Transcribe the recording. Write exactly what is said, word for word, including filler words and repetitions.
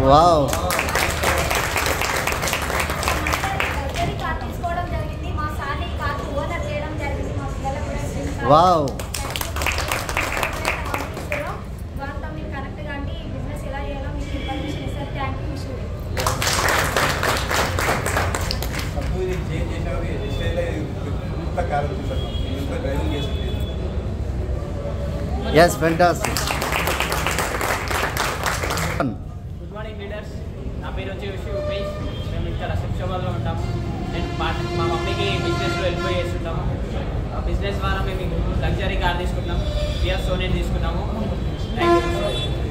wow wow yes fantastic good morning leaders నా పేరు వచ్చి ఉపేష్ మేము ఇక్కడ శిక్షాబాద్లో ఉంటాము నేను మా మమ్మీకి బిజినెస్లో హెల్ప్ చేస్తుంటాము బిజినెస్ ద్వారా మేము లగ్జరీ కార్ తీసుకుంటాం పిఎస్ సోనెట్ తీసుకున్నాము థ్యాంక్ యూ